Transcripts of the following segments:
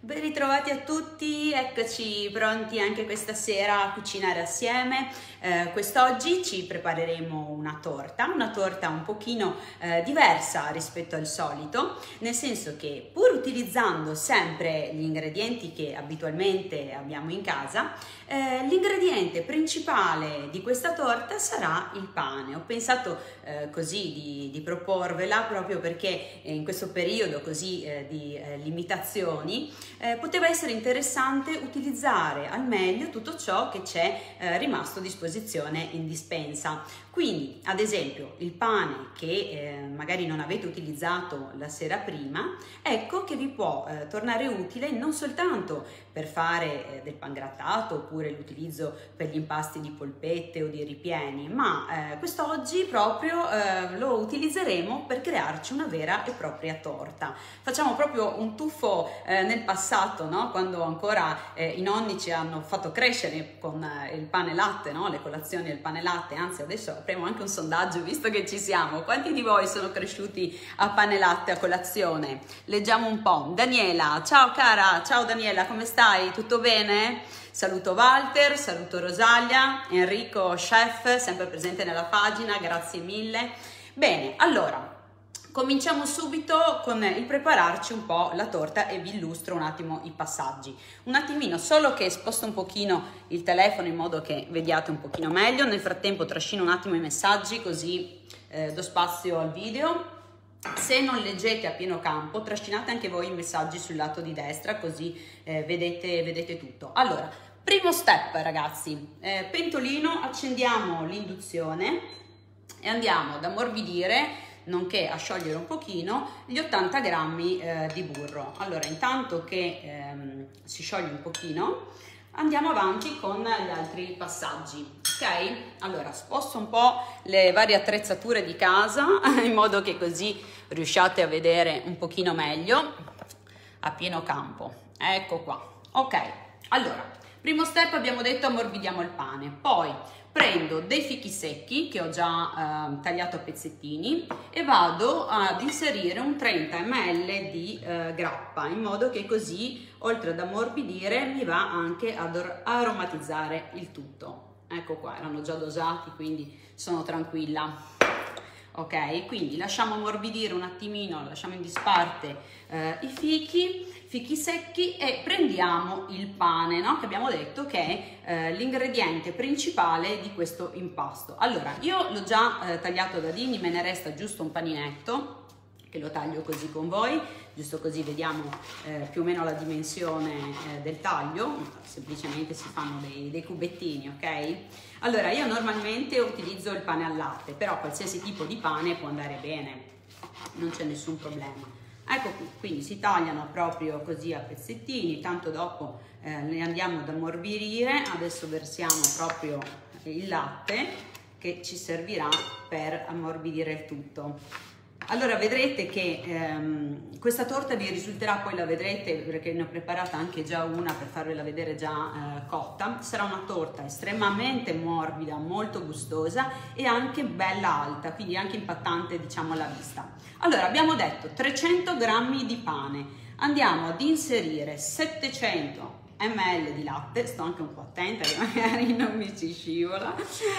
Ben ritrovati a tutti, eccoci pronti anche questa sera a cucinare assieme. Quest'oggi ci prepareremo una torta un pochino diversa rispetto al solito, nel senso che pur utilizzando sempre gli ingredienti che abitualmente abbiamo in casa, l'ingrediente principale di questa torta sarà il pane. Ho pensato così di proporvela proprio perché in questo periodo così di limitazioni poteva essere interessante utilizzare al meglio tutto ciò che c'è rimasto a disposizione in dispensa. Quindi, ad esempio, il pane che magari non avete utilizzato la sera prima, ecco che vi può tornare utile non soltanto per fare del pangrattato oppure l'utilizzo per gli impasti di polpette o di ripieni, ma quest'oggi proprio lo utilizzeremo per crearci una vera e propria torta. Facciamo proprio un tuffo nel passato, no? Quando ancora i nonni ci hanno fatto crescere con il pane latte, no? Le colazioni del pane latte. Anzi, adesso apriamo anche un sondaggio, visto che ci siamo. Quanti di voi sono cresciuti a pane latte a colazione? Leggiamo un po'. Daniela, ciao cara, ciao Daniela, come stai? Tutto bene? Saluto Walter, saluto Rosalia, Enrico, chef, sempre presente nella pagina, grazie mille. Bene, allora, cominciamo subito con il prepararci un po' la torta e vi illustro un attimo i passaggi. Un attimino, solo che sposto un pochino il telefono in modo che vediate un pochino meglio. Nel frattempo trascino un attimo i messaggi così do spazio al video. Se non leggete a pieno campo, trascinate anche voi i messaggi sul lato di destra così vedete tutto. Allora, primo step ragazzi, pentolino, accendiamo l'induzione e andiamo ad ammorbidire nonché a sciogliere un pochino gli 80 grammi di burro. Allora, intanto che si scioglie un pochino, andiamo avanti con gli altri passaggi, ok? Allora, sposto un po' le varie attrezzature di casa in modo che così riusciate a vedere un pochino meglio a pieno campo. Ecco qua, ok? Allora, primo step abbiamo detto ammorbidiamo il pane, poi prendo dei fichi secchi che ho già tagliato a pezzettini e vado ad inserire un 30 ml di grappa, in modo che così, oltre ad ammorbidire, mi va anche ad aromatizzare il tutto. Ecco qua, erano già dosati, quindi sono tranquilla. Ok, quindi lasciamo ammorbidire un attimino, lasciamo in disparte i fichi secchi e prendiamo il pane, no? Che abbiamo detto che è l'ingrediente principale di questo impasto. Allora, io l'ho già tagliato a dadini, me ne resta giusto un paninetto che lo taglio così con voi, giusto così vediamo più o meno la dimensione del taglio. Semplicemente si fanno dei cubettini, ok? Allora, io normalmente utilizzo il pane al latte, però qualsiasi tipo di pane può andare bene, non c'è nessun problema. Ecco qui, quindi si tagliano proprio così a pezzettini, tanto dopo le andiamo ad ammorbidire. Adesso versiamo proprio il latte che ci servirà per ammorbidire il tutto. Allora vedrete che questa torta vi risulterà, poi la vedrete perché ne ho preparata anche già una per farvela vedere già cotta. Sarà una torta estremamente morbida, molto gustosa e anche bella alta, quindi anche impattante diciamo alla vista. Allora abbiamo detto 300 grammi di pane, andiamo ad inserire 700 ml di latte, sto anche un po' attenta che magari non mi ci scivola,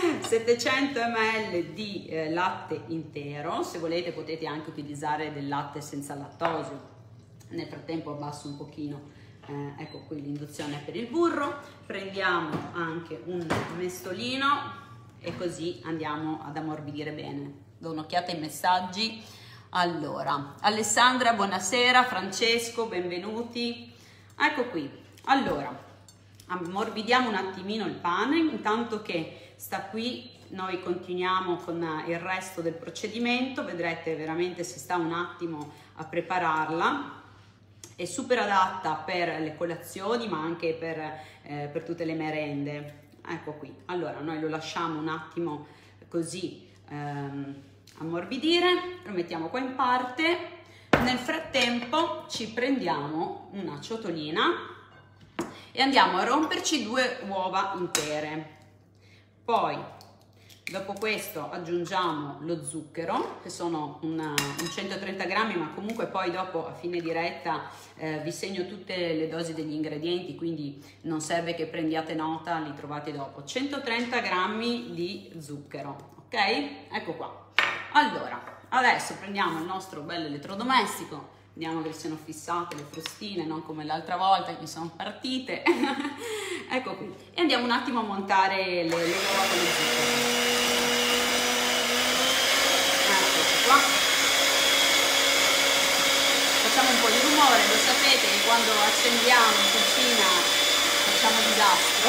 700 ml di latte intero. Se volete potete anche utilizzare del latte senza lattosio. Nel frattempo abbasso un pochino, ecco qui l'induzione per il burro, prendiamo anche un mestolino e così andiamo ad ammorbidire bene. Do un'occhiata ai messaggi. Allora, Alessandra buonasera, Francesco benvenuti, ecco qui. Allora, ammorbidiamo un attimino il pane, intanto che sta qui noi continuiamo con il resto del procedimento. Vedrete veramente si sta un attimo a prepararla, è super adatta per le colazioni ma anche per tutte le merende. Ecco qui, allora noi lo lasciamo un attimo così ammorbidire, lo mettiamo qua in parte. Nel frattempo ci prendiamo una ciotolina e andiamo a romperci 2 uova intere, poi Dopo questo aggiungiamo lo zucchero, che sono un 130 grammi, ma comunque poi dopo a fine diretta vi segno tutte le dosi degli ingredienti, quindi non serve che prendiate nota, li trovate dopo. 130 grammi di zucchero, ok? Ecco qua. Allora, adesso prendiamo il nostro bel elettrodomestico, vediamo che siano fissate le frustine, non come l'altra volta che sono partite. Ecco qui. E andiamo un attimo a montare le uova con lo zucchero. Qua. Facciamo un po' di rumore, lo sapete che quando accendiamo in cucina facciamo disastro.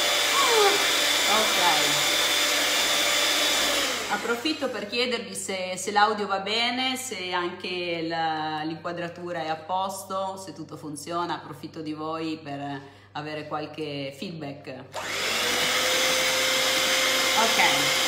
Ok, approfitto per chiedervi se l'audio va bene, se anche l'inquadratura è a posto, se tutto funziona. Approfitto di voi per avere qualche feedback. Ok.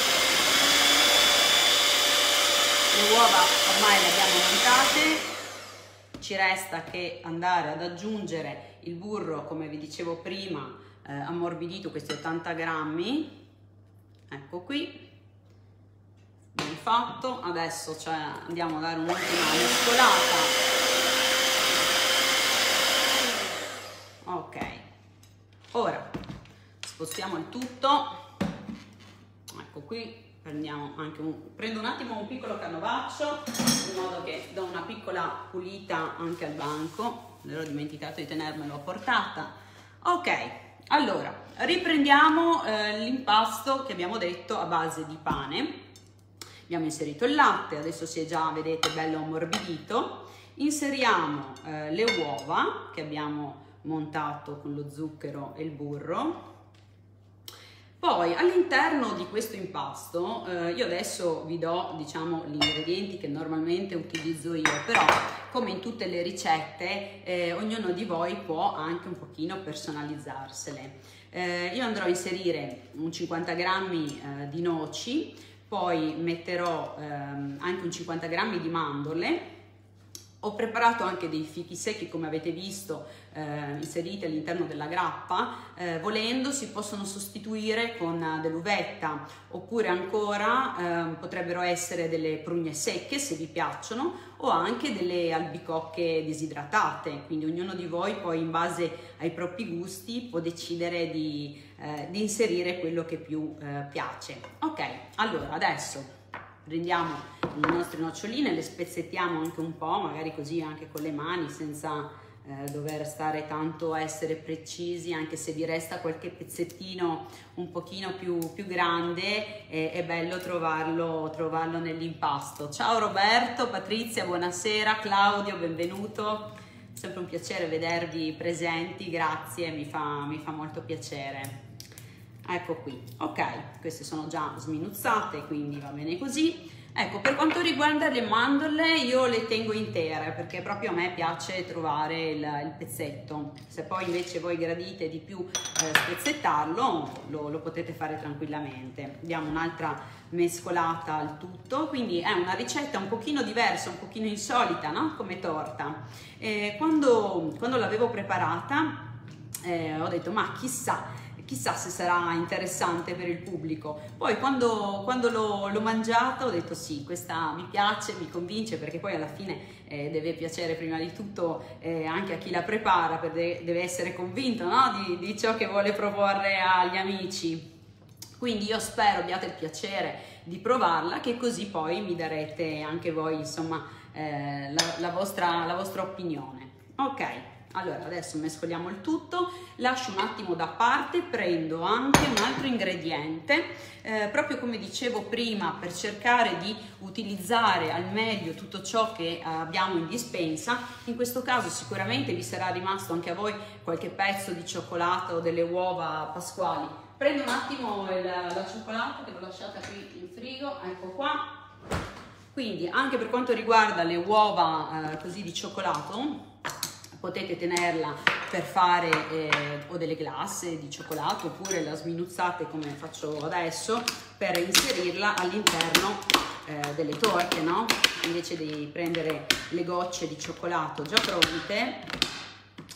Le uova ormai le abbiamo montate, ci resta che andare ad aggiungere il burro, come vi dicevo prima, ammorbidito, questi 80 grammi, ecco qui, ben fatto. Adesso andiamo a dare un'ultima mescolata. Ok, ora spostiamo il tutto, ecco qui. Prendo un attimo un piccolo canovaccio in modo che do una piccola pulita anche al banco, ero dimenticato di tenermelo a portata. Ok, allora riprendiamo l'impasto che abbiamo detto a base di pane. Abbiamo inserito il latte, adesso si è già, vedete, bello ammorbidito. Inseriamo le uova che abbiamo montato con lo zucchero e il burro. Poi all'interno di questo impasto io adesso vi do, diciamo, gli ingredienti che normalmente utilizzo io, però come in tutte le ricette ognuno di voi può anche un pochino personalizzarsele. Io andrò a inserire un 50 grammi di noci, poi metterò anche un 50 grammi di mandorle. Ho preparato anche dei fichi secchi, come avete visto, inseriti all'interno della grappa. Volendo si possono sostituire con dell'uvetta, oppure ancora potrebbero essere delle prugne secche se vi piacciono, o anche delle albicocche disidratate. Quindi ognuno di voi poi, in base ai propri gusti, può decidere di inserire quello che più piace. Ok, allora adesso prendiamo le nostre noccioline, le spezzettiamo anche un po', magari così anche con le mani, senza dover stare tanto a essere precisi, anche se vi resta qualche pezzettino un pochino più grande, è bello trovarlo nell'impasto. Ciao Roberto, Patrizia, buonasera, Claudio, benvenuto, sempre un piacere vedervi presenti, grazie, mi fa molto piacere. Ecco qui, ok, queste sono già sminuzzate, quindi va bene così. Ecco, per quanto riguarda le mandorle io le tengo intere perché proprio a me piace trovare il pezzetto. Se poi invece voi gradite di più spezzettarlo, lo potete fare tranquillamente. Diamo un'altra mescolata al tutto, quindi è una ricetta un pochino diversa, un pochino insolita, no? Come torta. Quando l'avevo preparata ho detto, ma chissà se sarà interessante per il pubblico. Poi quando l'ho mangiata ho detto sì, questa mi piace, mi convince, perché poi alla fine deve piacere prima di tutto anche a chi la prepara, perché deve essere convinto, no? di ciò che vuole proporre agli amici. Quindi io spero abbiate il piacere di provarla, che così poi mi darete anche voi, insomma, la vostra opinione. Ok. Allora adesso mescoliamo il tutto, lascio un attimo da parte, prendo anche un altro ingrediente, proprio come dicevo prima, per cercare di utilizzare al meglio tutto ciò che abbiamo in dispensa. In questo caso sicuramente vi sarà rimasto anche a voi qualche pezzo di cioccolato o delle uova pasquali. Prendo un attimo la cioccolata che l'ho lasciata qui in frigo, ecco qua. Quindi anche per quanto riguarda le uova così di cioccolato, potete tenerla per fare o delle glace di cioccolato, oppure la sminuzzate come faccio adesso per inserirla all'interno delle torte, no? Invece di prendere le gocce di cioccolato già pronte, ce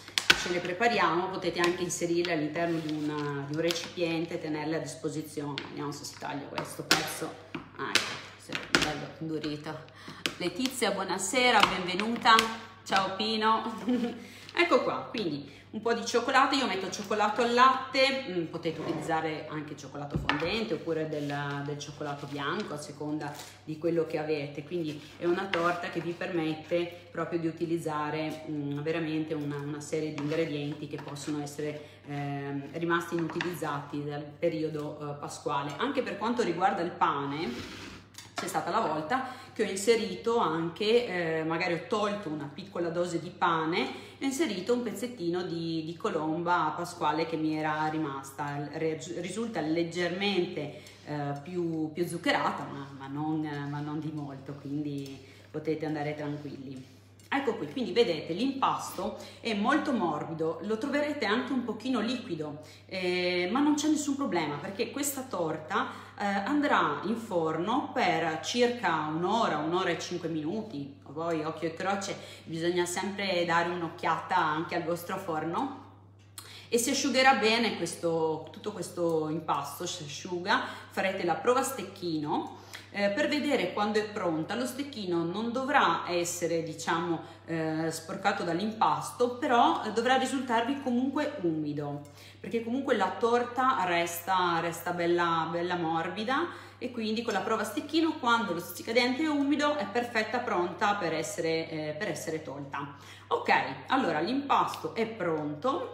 ce le prepariamo potete anche inserirle all'interno di un recipiente, tenerle a disposizione. Vediamo se si taglia questo pezzo. Ecco, bello indurito. Letizia, buonasera, benvenuta. Ciao Pino. Ecco qua, quindi un po' di cioccolato, io metto cioccolato al latte, potete utilizzare anche cioccolato fondente oppure del cioccolato bianco a seconda di quello che avete, quindi è una torta che vi permette proprio di utilizzare veramente una serie di ingredienti che possono essere rimasti inutilizzati dal periodo pasquale. Anche per quanto riguarda il pane, c'è stata la volta che ho inserito anche, magari ho tolto una piccola dose di pane e ho inserito un pezzettino di colomba pasquale che mi era rimasta. Risulta leggermente più zuccherata, ma non di molto, quindi potete andare tranquilli. Ecco qui, quindi vedete l'impasto è molto morbido, lo troverete anche un pochino liquido, ma non c'è nessun problema perché questa torta andrà in forno per circa un'ora e 5 minuti. Poi occhio e croce, bisogna sempre dare un'occhiata anche al vostro forno. E si asciugherà bene tutto questo impasto, si asciuga, farete la prova a stecchino per vedere quando è pronta. Lo stecchino non dovrà essere, diciamo, sporcato dall'impasto, però dovrà risultarvi comunque umido, perché comunque la torta resta bella morbida, e quindi con la prova a stecchino, quando lo sticcadente è umido, è perfetta, pronta per essere tolta. Ok, allora l'impasto è pronto.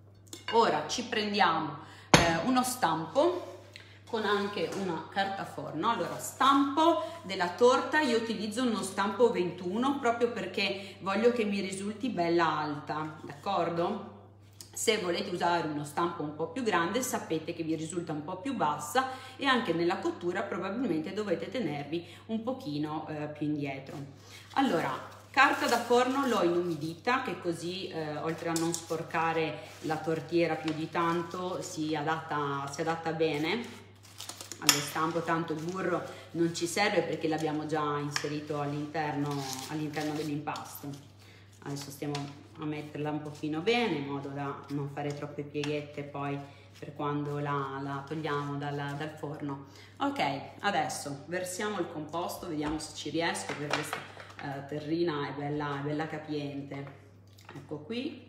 Ora ci prendiamo uno stampo con anche una carta forno. Allora, stampo della torta, io utilizzo uno stampo 21 proprio perché voglio che mi risulti bella alta, d'accordo? Se volete usare uno stampo un po' più grande, sapete che vi risulta un po' più bassa e anche nella cottura probabilmente dovete tenervi un pochino più indietro. Allora, carta da forno l'ho inumidita, che così oltre a non sporcare la tortiera più di tanto si adatta bene allo stampo. Tanto il burro non ci serve perché l'abbiamo già inserito all'interno dell'impasto. Adesso stiamo a metterla un pochino bene in modo da non fare troppe pieghette poi per quando la togliamo dal forno. Ok, adesso versiamo il composto, vediamo se ci riesco, per questa terrina è bella capiente. Ecco qui,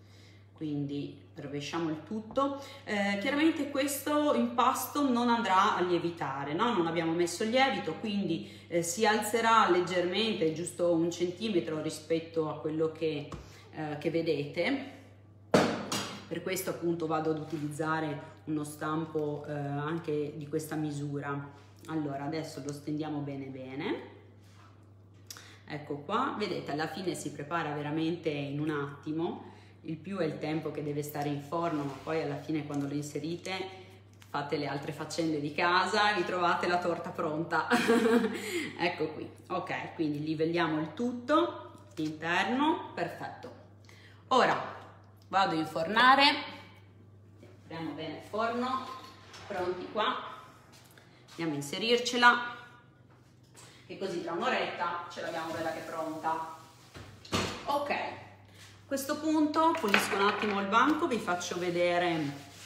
quindi rovesciamo il tutto. Chiaramente questo impasto non andrà a lievitare, no? Non abbiamo messo il lievito, quindi si alzerà leggermente, giusto 1 centimetro rispetto a quello che vedete. Per questo appunto vado ad utilizzare uno stampo anche di questa misura. Allora adesso lo stendiamo bene. Ecco qua, vedete, alla fine si prepara veramente in un attimo. Il più è il tempo che deve stare in forno, ma poi alla fine quando lo inserite fate le altre faccende di casa e vi trovate la torta pronta. Ecco qui, ok, quindi livelliamo il tutto interno, perfetto. Ora vado a infornare, apriamo bene il forno, pronti qua, andiamo a inserircela, e così tra un'oretta ce l'abbiamo bella che pronta. Ok, a questo punto pulisco un attimo il banco, vi faccio vedere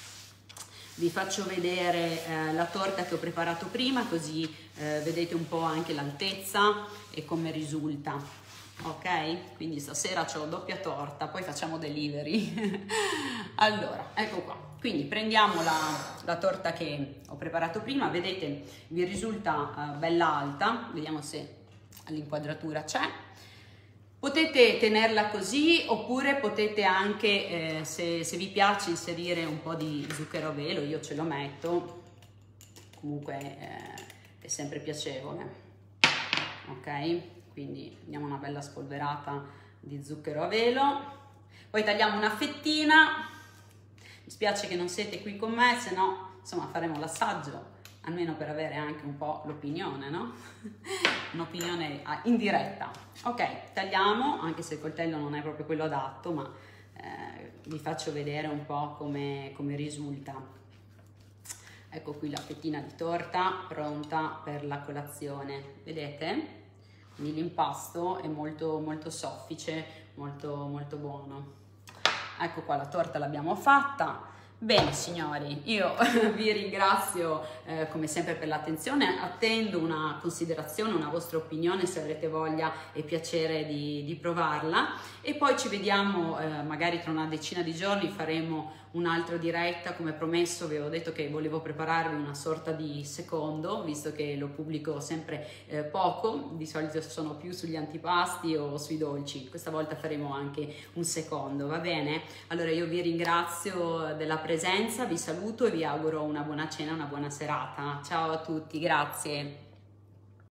la torta che ho preparato prima, così vedete un po' anche l'altezza e come risulta. Ok, quindi stasera c'ho doppia torta, poi facciamo delivery. Allora, ecco qua, quindi prendiamo la torta che ho preparato prima, vedete vi risulta bella alta, vediamo se all'inquadratura c'è. Potete tenerla così, oppure potete anche, se vi piace, inserire un po' di zucchero a velo, io ce lo metto, comunque è sempre piacevole. Ok, quindi diamo una bella spolverata di zucchero a velo, poi tagliamo una fettina. Mi spiace che non siete qui con me, se no insomma faremo l'assaggio, almeno per avere anche un po' l'opinione, no? Un'opinione in diretta. Ok, tagliamo, anche se il coltello non è proprio quello adatto, ma vi faccio vedere un po' come risulta. Ecco qui la fettina di torta pronta per la colazione, vedete? Quindi l'impasto è molto soffice, molto buono. ecco qua, la torta l'abbiamo fatta. Bene signori, io vi ringrazio come sempre per l'attenzione, attendo una considerazione, una vostra opinione se avrete voglia e piacere di provarla, e poi ci vediamo magari tra una decina di giorni, faremo un'altra diretta. Come promesso vi avevo detto che volevo prepararvi una sorta di secondo, visto che lo pubblico sempre poco, di solito sono più sugli antipasti o sui dolci, questa volta faremo anche un secondo, va bene? Allora io vi ringrazio della presenza, vi saluto e vi auguro una buona cena, una buona serata. Ciao a tutti, grazie.